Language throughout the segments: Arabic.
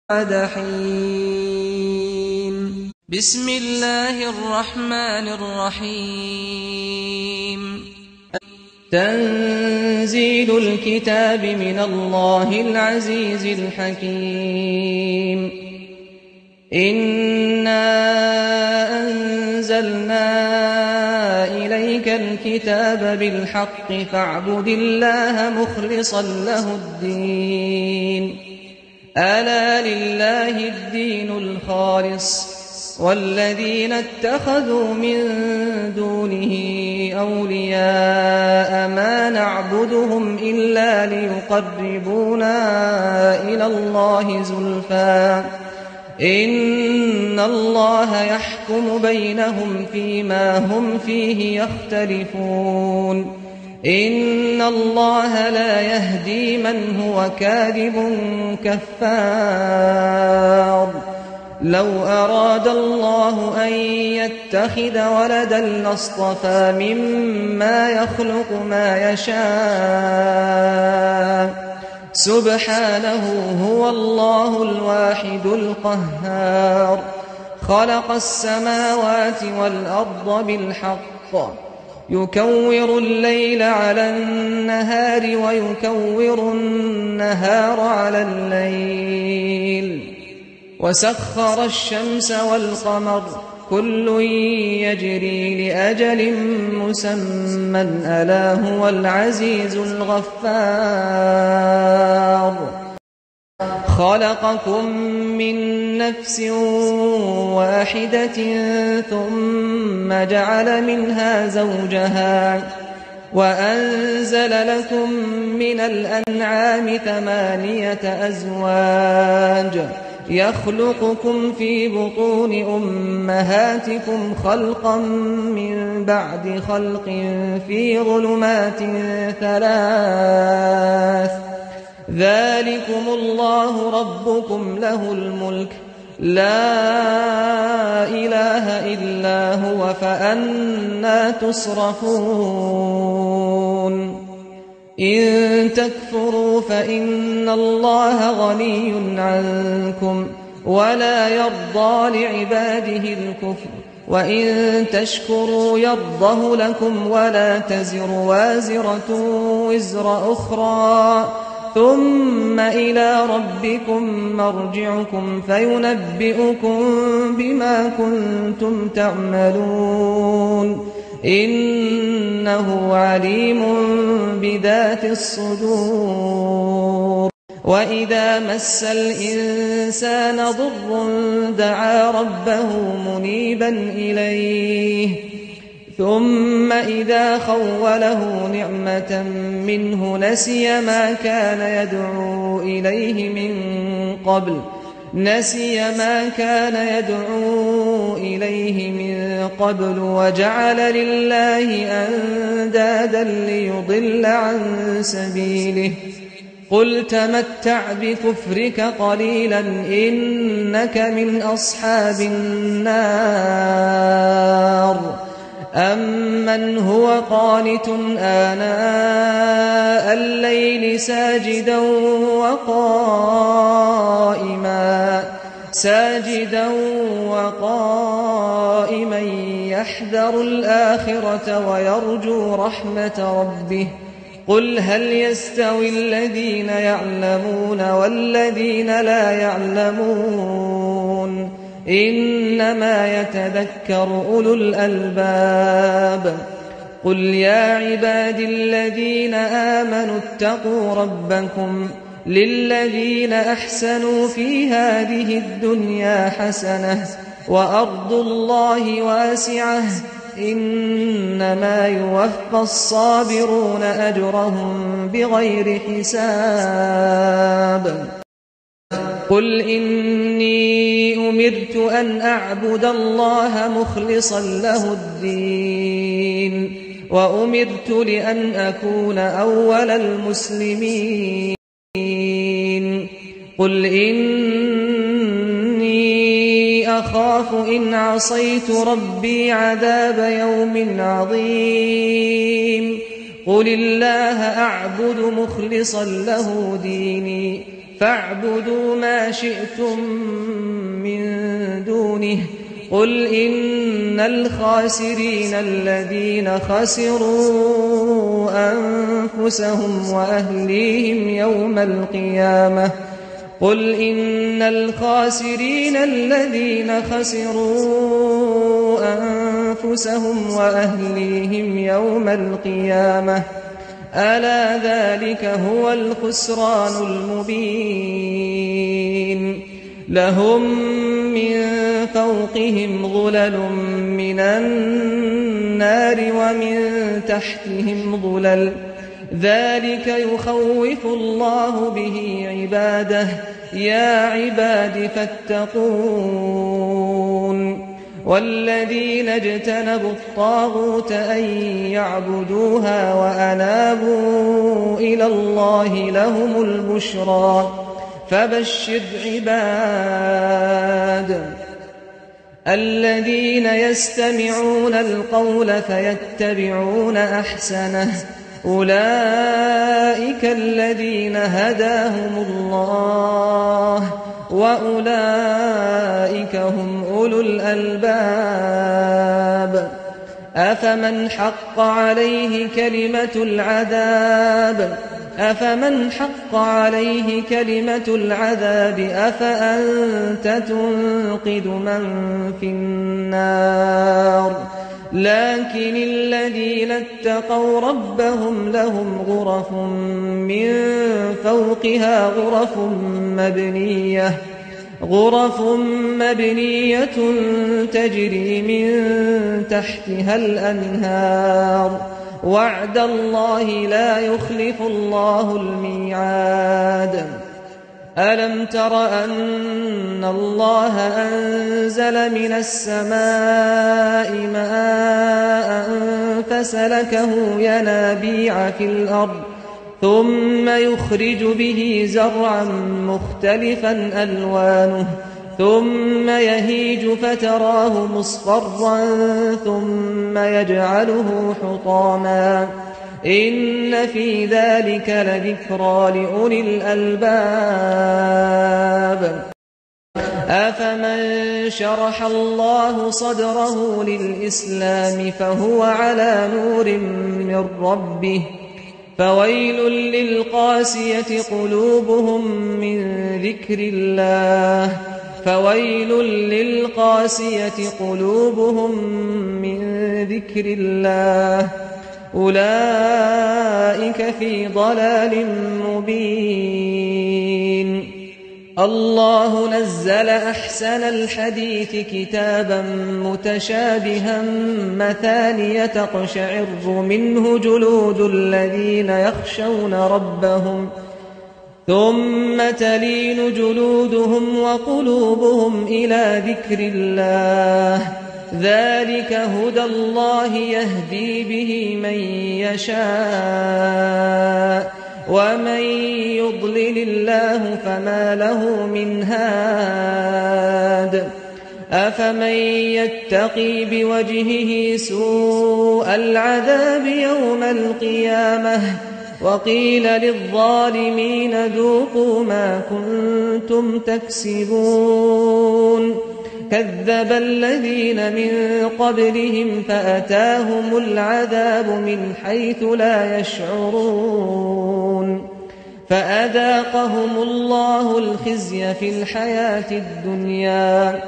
حين. بسم الله الرحمن الرحيم. تنزيل الكتاب من الله العزيز الحكيم. إنا أنزلنا إليك الكتاب بالحق فاعبد الله مخلصا له الدين. ألا لله الدين الخالص والذين اتخذوا من دونه أولياء ما نعبدهم إلا ليقربونا إلى الله زلفى إن الله يحكم بينهم فيما هم فيه يختلفون. إن الله لا يهدي من هو كاذب كفار. لو أراد الله أن يتخذ ولدا لاصطفى مما يخلق ما يشاء سبحانه هو الله الواحد القهار. خلق السماوات والأرض بالحق يكور الليل على النهار ويكور النهار على الليل وسخر الشمس والقمر كل يجري لأجل مسمى ألا هو العزيز الغفار. خلقكم من نفس واحدة ثم جعل منها زوجها وأنزل لكم من الأنعام 8 أزواج يخلقكم في بطون أمهاتكم خلقا من بعد خلق في ظلمات 3 ذلكم الله ربكم له الملك لا إله إلا هو فأنى تصرفون. إن تكفروا فإن الله غني عنكم ولا يرضى لعباده الكفر وإن تشكروا يرضه لكم ولا تزر وازرة وزر أخرى ثم إلى ربكم مرجعكم فينبئكم بما كنتم تعملون إنه عليم بذات الصدور. وإذا مس الإنسان ضر دعا ربه منيبا إليه ثم إذا خوله نعمة منه نسي ما كان يدعو إليه من قبل وجعل لله أندادا ليضل عن سبيله. قل تمتع بكفرك قليلا إنك من أصحاب النار. أمن هو قانت آناء الليل ساجدا وقائما يحذر الآخرة ويرجو رحمة ربه. قل هل يستوي الذين يعلمون والذين لا يعلمون إنما يتذكر أولو الألباب. قل يا عبادي الذين آمنوا اتقوا ربكم للذين أحسنوا في هذه الدنيا حسنة وأرض الله واسعة إنما يوفى الصابرون أجرهم بغير حساب. قل إني أمرت أن أعبد الله مخلصا له الدين وأمرت لأن أكون أول المسلمين. قل إني أخاف إن عصيت ربي عذاب يوم عظيم. قل الله أعبد مخلصا له ديني فاعبدوا ما شئتم من دونه قل إن الخاسرين الذين خسروا أنفسهم وأهليهم يوم القيامة قل إن الخاسرين الذين خسروا أنفسهم وأهليهم يوم القيامة ألا ذلك هو الخسران المبين لهم من فوقهم ظلل من النار ومن تحتهم ظلل ذلك يخوف الله به عباده يا عباد فاتقون والذين اجتنبوا الطاغوت أن يعبدوها وأنابوا إلى الله لهم البشرى فبشر عباد الذين يستمعون القول فيتبعون أحسنه أولئك الذين هداهم الله وأولئك هم أولو الألباب أفمن حق عليه كلمة العذاب أفأنت تنقذ من في النار لكن الذين اتقوا ربهم لهم غرف من فوقها غرف مبنية تجري من تحتها الأنهار وعد الله لا يخلف الله الميعاد ألم تر أن الله أنزل من السماء ماء فسلكه ينابيع في الأرض ثم يخرج به زرعا مختلفا ألوانه ثم يهيج فتراه مصفرا ثم يجعله حطاما إن في ذلك لذكرى لأولي الألباب أفمن شرح الله صدره للإسلام فهو على نور من ربه فويل للقاسية قلوبهم من ذكر الله أولئك في ضلال مبين الله نزل أحسن الحديث كتابا متشابها مثانية تقشعر منه جلود الذين يخشون ربهم ثم تلين جلودهم وقلوبهم إلى ذكر الله ذلك هدى الله يهدي به من يشاء ومن يضلل الله فما له من هاد أفمن يتقي بوجهه سوء العذاب يوم القيامة وقيل للظالمين ذوقوا ما كنتم تكسبون كذب الذين من قبلهم فأتاهم العذاب من حيث لا يشعرون فأذاقهم الله الخزي في الحياة الدنيا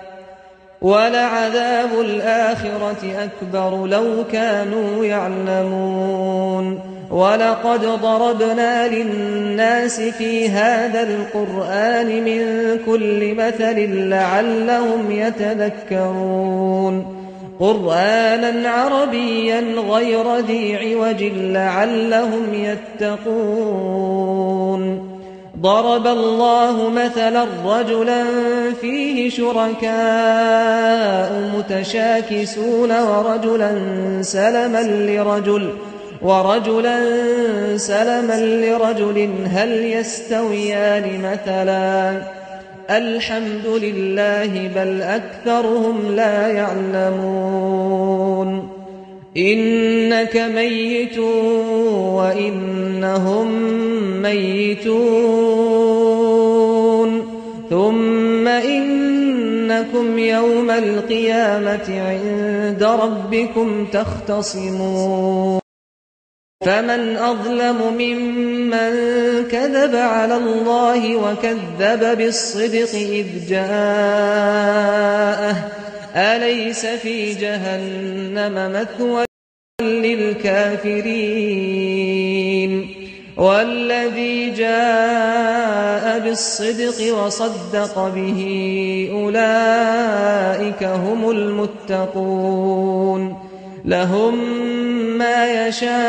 ولعذاب الآخرة أكبر لو كانوا يعلمون ولقد ضربنا للناس في هذا القرآن من كل مثل لعلهم يتذكرون قرآنا عربيا غير ذي عوج لعلهم يتقون ضرب الله مثلا رجلا فيه شركاء متشاكسون ورجلا سلما لرجل هل يستويان مثلا الحمد لله بل أكثرهم لا يعلمون إنك ميت وإنهم ميتون ثم إنكم يوم القيامة عند ربكم تختصمون فمن أظلم ممن كذب على الله وكذب بالصدق إذ جاءه أليس في جهنم مثوى للكافرين والذي جاء بالصدق وصدق به أولئك هم المتقون لهم ما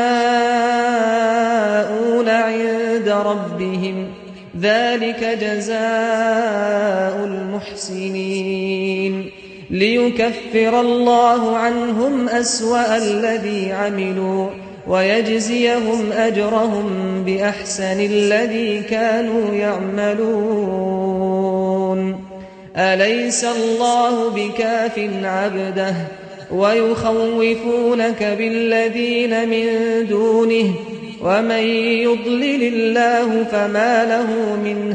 يشاءون عند ربهم ذلك جزاء المحسنين ليكفر الله عنهم أسوأ الذي عملوا ويجزيهم أجرهم بأحسن الذي كانوا يعملون أليس الله بكاف عبده ويخوفونك بالذين من دونه ومن يضلل الله فما له من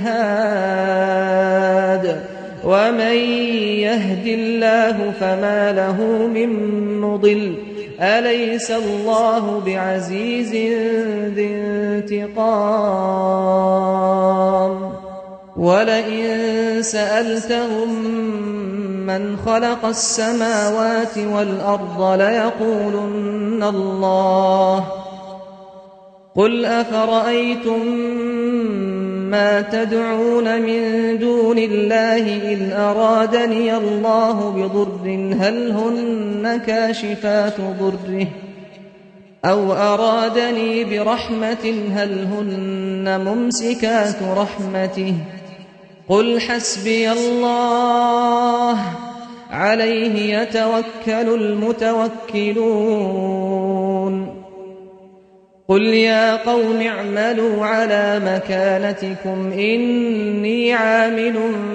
هاد ومن يهد الله فما له من مضل أليس الله بعزيز ذي انتقام ولئن سألتهم من خلق السماوات والأرض ليقولن الله قل أفرأيتم ما تدعون من دون الله إن أرادني الله بضر هل هن كاشفات ضره أو أرادني برحمة هل هن ممسكات رحمته قل حسبي الله عليه يتوكل المتوكلون قل يا قوم اعملوا على مكانتكم إني عامل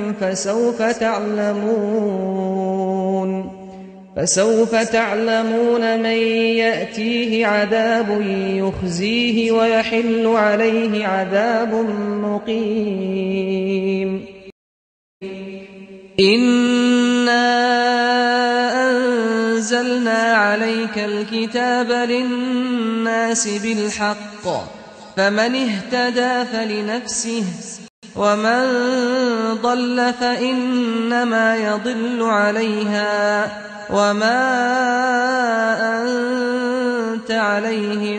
فسوف تعلمون من يأتيه عذاب يخزيه ويحل عليه عذاب مقيم إنا أنزلنا عليك الكتاب للناس بالحق فمن اهتدى فلنفسه ومن ضل فإنما يضل عليها وما أنت عليهم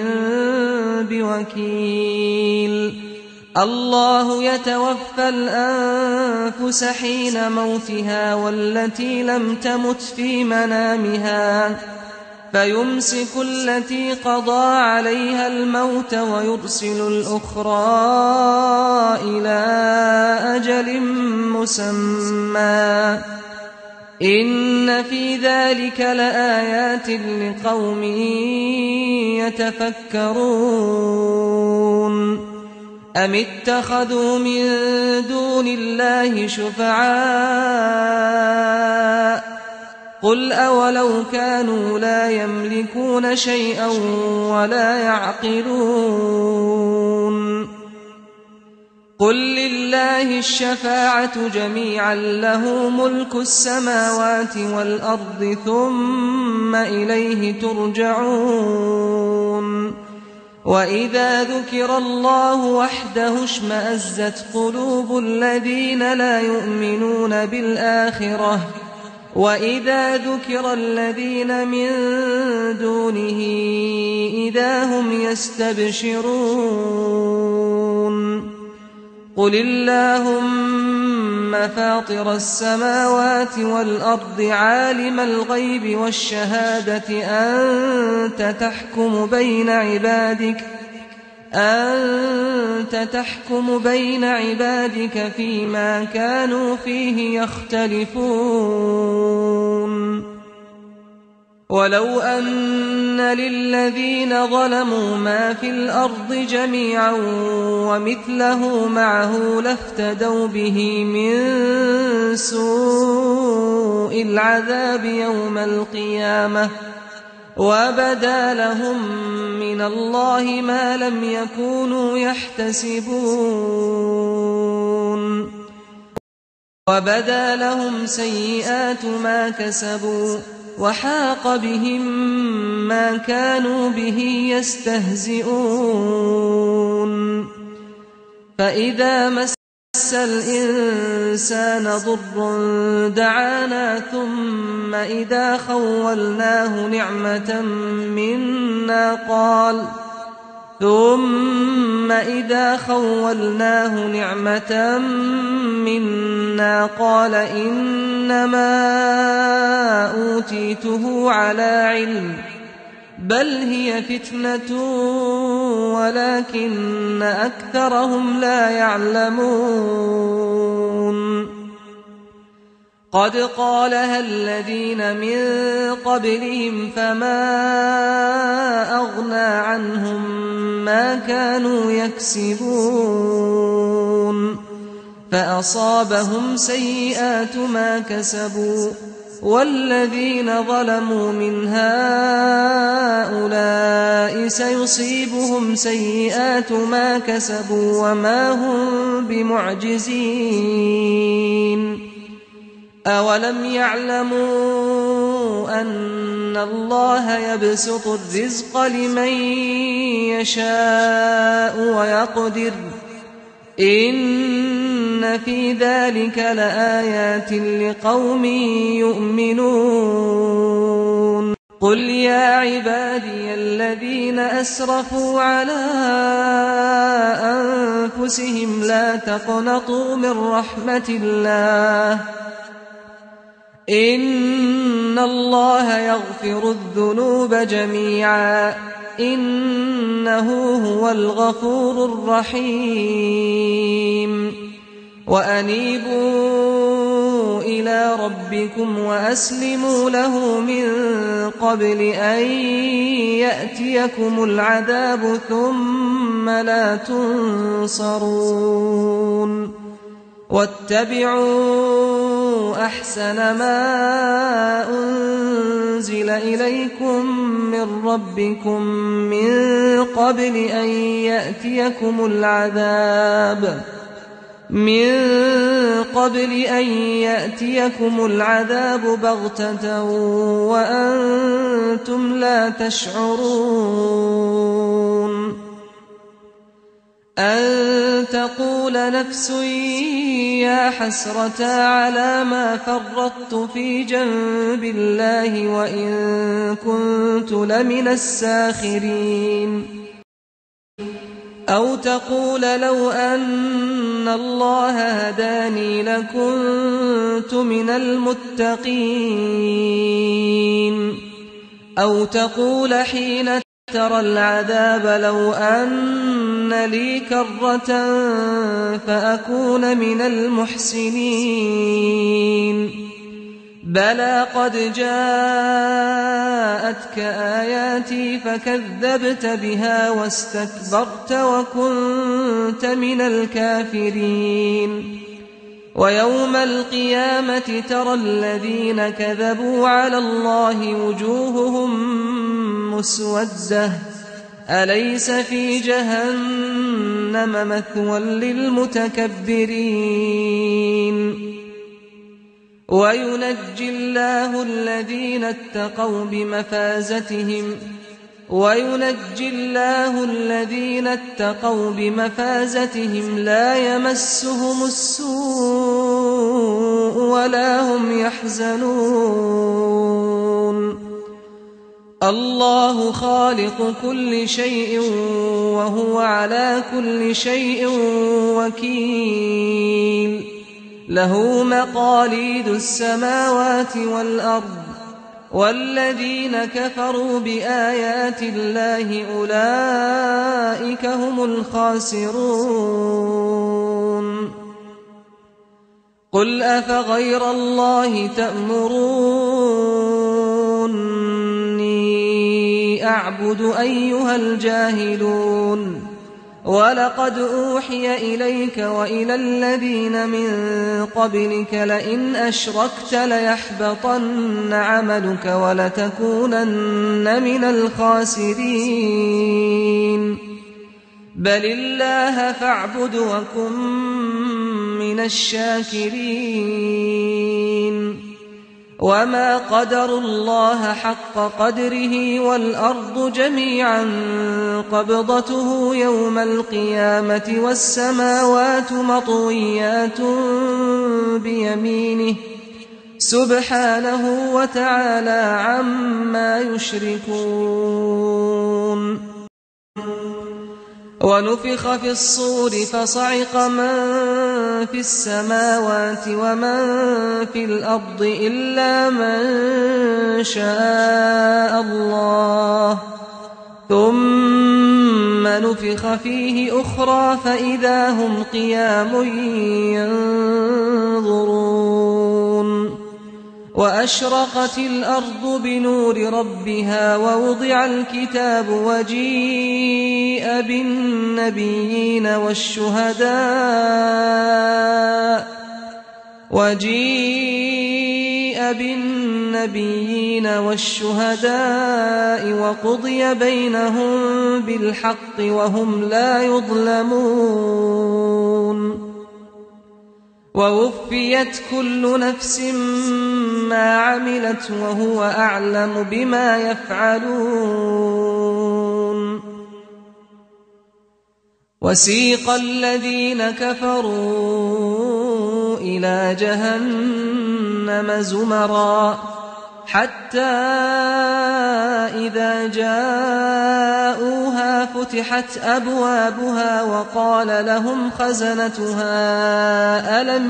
بوكيل الله يتوفى الأنفس حين موتها والتي لم تمت في منامها فيمسك التي قضى عليها الموت ويرسل الأخرى إلى أجل مسمى إن في ذلك لآيات لقوم يتفكرون أم اتخذوا من دون الله شفعاء قل أولو كانوا لا يملكون شيئا ولا يعقلون قل لله الشفاعة جميعا له ملك السماوات والأرض ثم إليه ترجعون وإذا ذكر الله وحده اشمأزت قلوب الذين لا يؤمنون بالآخرة وإذا ذكر الذين من دونه إذا هم يستبشرون قل اللهم فاطر السماوات والأرض عالم الغيب والشهادة أنت تحكم بين عبادك فيما كانوا فيه يختلفون ولو أن للذين ظلموا ما في الأرض جميعا ومثله معه لافتدوا به من سوء العذاب يوم القيامة وبدا لهم من الله ما لم يكونوا يحتسبون وبدا لهم سيئات ما كسبوا وحاق بهم ما كانوا به يستهزئون فإذا مس الإنسان ضر دعانا ثم إذا خولناه نعمة منا قال إنما أوتيته على علم بل هي فتنة ولكن أكثرهم لا يعلمون قد قالها الذين من قبلهم فما أغنى عنهم ما كانوا يكسبون فأصابهم سيئات ما كسبوا والذين ظلموا من هؤلاء سيصيبهم سيئات ما كسبوا وما هم بمعجزين أولم يعلموا أن الله يبسط الرزق لمن يشاء ويقدر إن في ذلك لآيات لقوم يؤمنون قل يا عبادي الذين أسرفوا على أنفسهم لا تقنطوا من رحمة الله إن الله يغفر الذنوب جميعا إنه هو الغفور الرحيم وأنيبوا إلى ربكم وأسلموا له من قبل أن يأتيكم العذاب ثم لا تنصرون واتبعوا أحسن ما أنزل إليكم من ربكم من قبل أن يأتيكم العذاب بغتة وأنتم لا تشعرون أن تقول نفس يا حسرة على ما فرطت في جنب الله وإن كنت لمن الساخرين أو تقول لو أن الله هداني لكنت من المتقين أو تقول حين ترى العذاب لو أن لي كرة فأكون من المحسنين بلى قد جاءتك آياتي فكذبت بها واستكبرت وكنت من الكافرين ويوم القيامة ترى الذين كذبوا على الله وجوههم مسودة أليس في جهنم مثوى للمتكبرين وينجي الله الذين اتقوا بمفازتهم لا يمسهم السوء ولا هم يحزنون الله خالق كل شيء وهو على كل شيء وكيل له مقاليد السماوات والأرض والذين كفروا بآيات الله أولئك هم الخاسرون قل أفغير الله تأمروني أعبد أيها الجاهلون ولقد أوحي إليك وإلى الذين من قبلك لئن أشركت ليحبطن عملك ولتكونن من الخاسرين بل الله فاعبد وكن من الشاكرين وما قدروا الله حق قدره والأرض جميعا قبضته يوم القيامة والسماوات مطويات بيمينه سبحانه وتعالى عما يشركون ونفخ في الصور فصعق من في السماوات ومن في الأرض إلا من شاء الله ثم نفخ فيه أخرى فإذا هم قيام ينظرون وأشرقت الأرض بنور ربها ووضع الكتاب وجيء بالنبيين والشهداء وقضي بينهم بالحق وهم لا يظلمون ووفيت كل نفس ما عملت وهو أعلم بما يفعلون وسيق الذين كفروا إلى جهنم زمرا حتى إذا جاءوها فتحت أبوابها وقال لهم خزنتها ألم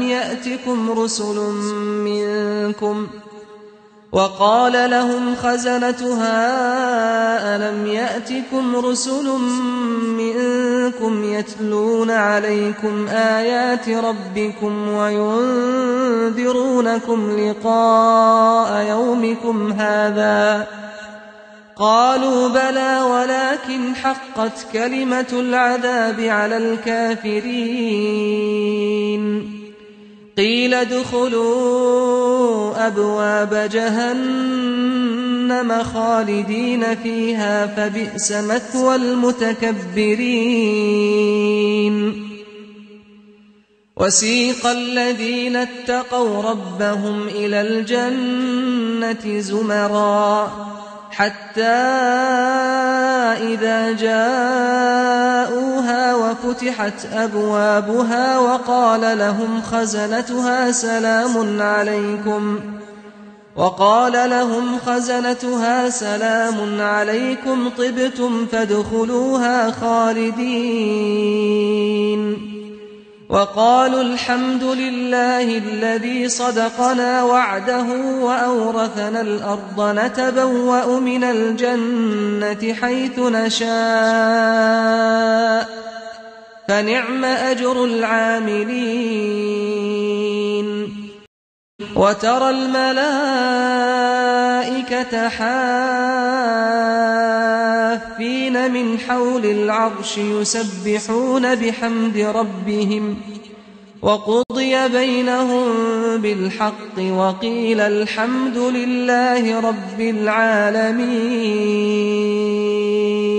يأتكم رسل منكم يتلون عليكم آيات ربكم وينذرونكم لقاء يومكم هذا قالوا بلى ولكن حقت كلمة العذاب على الكافرين قيل ادخلوا أبواب جهنم خالدين فيها فبئس مثوى المتكبرين وسيق الذين اتقوا ربهم إلى الجنة زمرا حتى إذا جاءوها وفتحت أبوابها وقال لهم خزنتها سلام عليكم طبتم فادخلوها خالدين وقالوا الحمد لله الذي صدقنا وعده وأورثنا الأرض نتبوأ من الجنة حيث نشاء فنعم أجر العاملين وترى الملائكة حافين من حول العرش يسبحون بحمد ربهم وقضي بينهم بالحق وقيل الحمد لله رب العالمين